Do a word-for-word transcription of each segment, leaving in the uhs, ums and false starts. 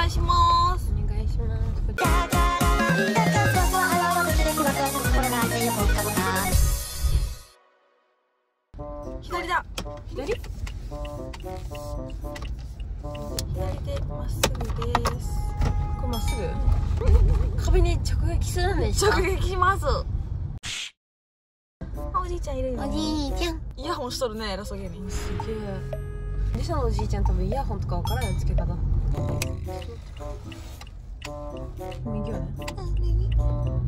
願いします。 お願いします。 左だ。左？左でまっすぐです。 これまっすぐ？壁に直撃するんでしょ？ 直撃します。あ、おじいちゃんいるよ。 おじいちゃん。 イヤホンしとるね、偉そうげに。 すげえ。リサのおじいちゃん多分イヤホンとかわからんよ、つけ方。右よね。 右。 行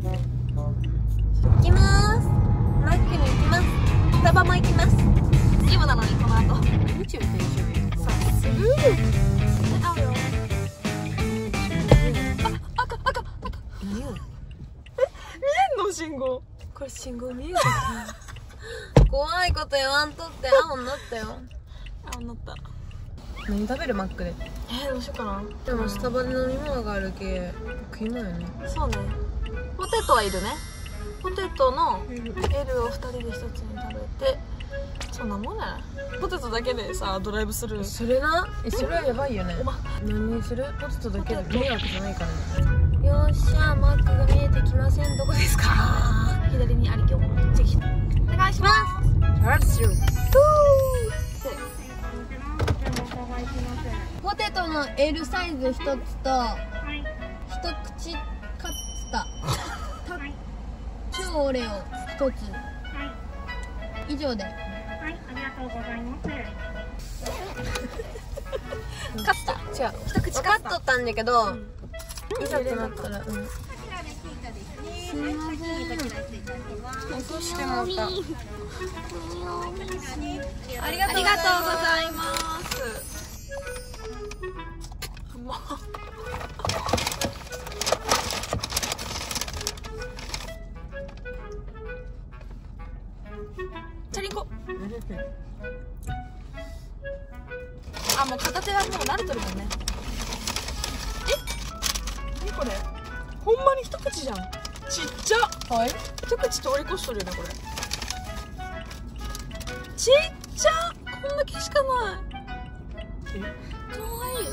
きまーす。マックに行きます。スタバも行きます。 ジムなのにこの後。 宇宙と一緒に。 さすが。あるよ。あ、赤赤赤。 何よ。 え、見えんの信号。 これ信号見えるかな。怖いこと言わんとって青になったよ。 あ、なった。 何食べるマックで。 えー、どうしようかな。 でもスタバで飲み物があるけ食い物よね。 そうね。ポテトはいるね。ポテトの エル をふたりでひとつに食べて、そんなもんね。ポテトだけでさ、ドライブスルー。 それな、え、それはやばいよね。何にする？ポテトだけで迷惑じゃないからね。よっしゃ、マックが見えてきません。どこですか？ 左にありきょう。次。お願いします。 ラッシュ。ポテトの エル サイズひとつと、一口カツタ、超オレオひとつ。以上で。 はい、ありがとうございます。 カツタ。違う。一口分かっとったんだけど、うん、いざとなったら、うん。すみません。落としてもらった。 ありがとうございます。もう。チャリンコ。あ、もう片手はもう慣れてるもんね。え？何これ？ほんまに一口じゃん。ちっちゃ。 はい。 一口通り越しとるよね、これ。ちっちゃ。こんだけしかない。え？かわいい。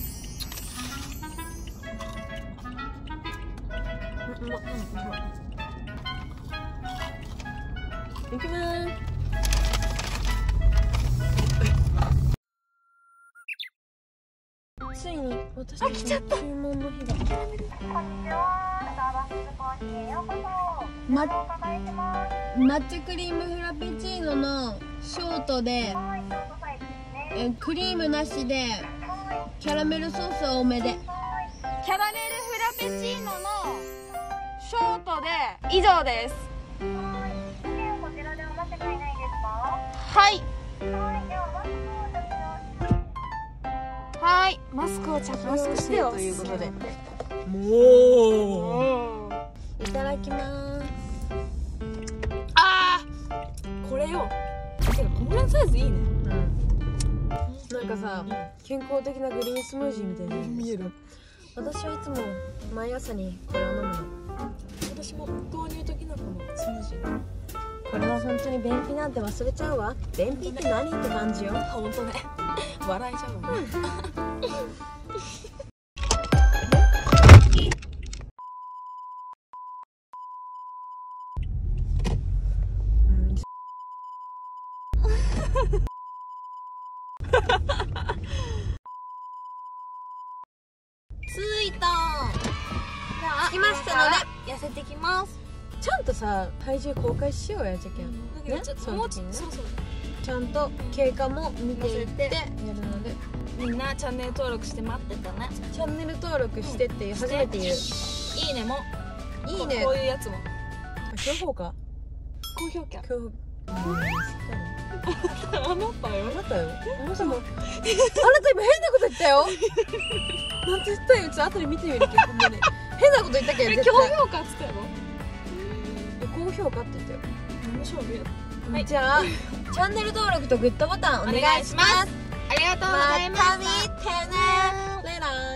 うん、うま、うん、うま。 いきまーす。ついに私たちの注文の日が。ま、抹茶クリームフラペチーノのショートで、えクリームなしでキャラメルソース多めで。 キャラメルフラペチーノのショートで以上です。はい。はい、マスクを着用してということで。もう。 いただきます。 ああ、これよ。てかこのぐらいのサイズいいね。うん。 なんかさ、健康的なグリーンスムージーみたいに見える。 私はいつも毎朝にこれを飲むの。 私も豆乳ときな粉のスムージー。 これは本当に便秘なんて忘れちゃうわ。便秘って何って感じよ。 本当ね。笑えちゃうもんね。 着いた。 着きましたので痩せてきます。 ちゃんとさ、体重公開しようや、じゃけんね。 もうちょっとそうそう。 ちゃんと経過も見ていってやるので、 みんなチャンネル登録して待ってたね。 チャンネル登録してって初めて言う。 いいねもいいね。 こういうやつも強評価、 高評価。 強あなたよ。 あなたよ。あなたも。あなた今変なこと言ったよ。なんて言ったよ。ちょっと後で見てみるけど、ほんまに変なこと言ったけど。 高評価っつったやろ。 高評価って言ったよ。 面白い。 はい、じゃあチャンネル登録とグッドボタンお願いします。 ありがとうございます。 また見てね。バイバイ。